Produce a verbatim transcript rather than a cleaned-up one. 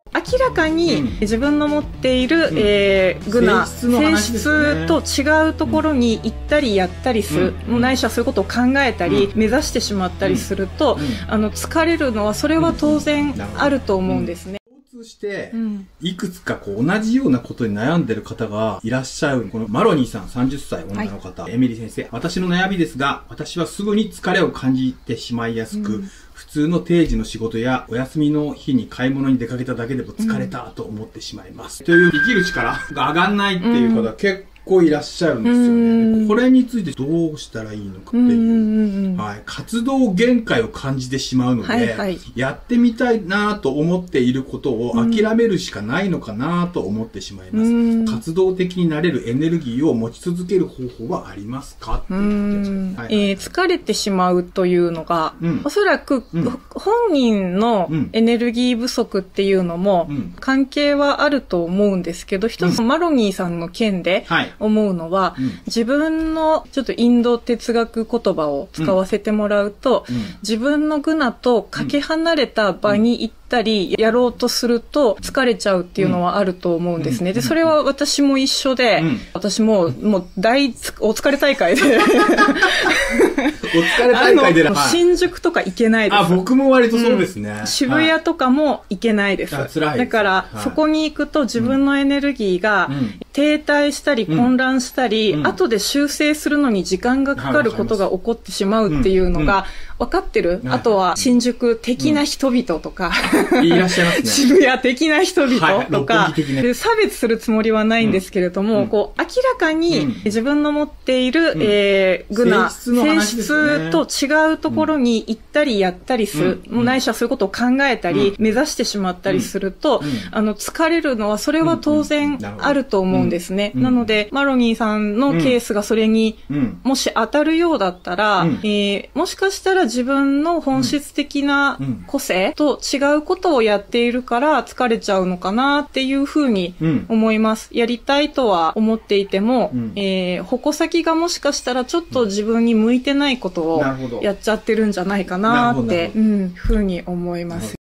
明らかに自分の持っている、うん、えー、グナ性質と違うところに行ったりやったりする、うん、ないしはそういうことを考えたり、うん、目指してしまったりすると、うん、あの疲れるのはそれは当然あると思うんですね。 共通して、いくつかこう同じようなことに悩んでる方がいらっしゃる。このマロニーさんさんじゅっさい女の方、はい、エミリー先生。私の悩みですが、私はすぐに疲れを感じてしまいやすく、うん、普通の定時の仕事やお休みの日に買い物に出かけただけでも疲れたと思ってしまいます。うん、という生きる力が上がんないっていう方が結構結構いらっしゃるんですよね。これについてどうしたらいいのかっていう、はい、活動限界を感じてしまうので、はいはい、やってみたいなと思っていることを諦めるしかないのかなと思ってしまいます。活動的になれるエネルギーを持ち続ける方法はありますかっていうやつ、はいはい、 えー、疲れてしまうというのが、うん、おそらく、うん、本人のエネルギー不足っていうのも関係はあると思うんですけど、一つマロニーさんの件で、はい思うのは、うん、自分のちょっとインド哲学言葉を使わせてもらうと、うん、自分のグナとかけ離れた場に行ったりやろうとすると疲れちゃうっていうのはあると思うんですね。で、それは私も一緒で、うん、私ももう大お疲れ大会でお疲れ大会で、 はい、新宿とか行けないです。 あ、僕も割とそうですね。 うん、渋谷とかも行けないです。はい、だから、はい、そこに行くと自分のエネルギーが停滞したり混乱したり、うん、後で修正するのに時間がかかることが起こってしまうっていうのが分かってる。うん、あとは新宿的な人々とか、 うん、いらっしゃいますね。 渋谷的な人々とか、はいね、で差別するつもりはないんですけれども、うん、こう明らかに自分の持っている、うん、えー、グナ性質と違うところに行ったりやったりする、うん、ないしはそういうことを考えたり、うん、目指してしまったりすると、うん、あの疲れるのはそれは当然あると思うんですね。うん、なのでマロニーさんのケースがそれにもし当たるようだったら、うん、えー、もしかしたら自分の本質的な個性と違うことをやっているから疲れちゃうのかなっていうふうに思います。やりたいとは思っていても、うん、えー、矛先がもしかしたらちょっと自分に向いてないことをやっちゃってるんじゃないかなって、うん、ふうに思います。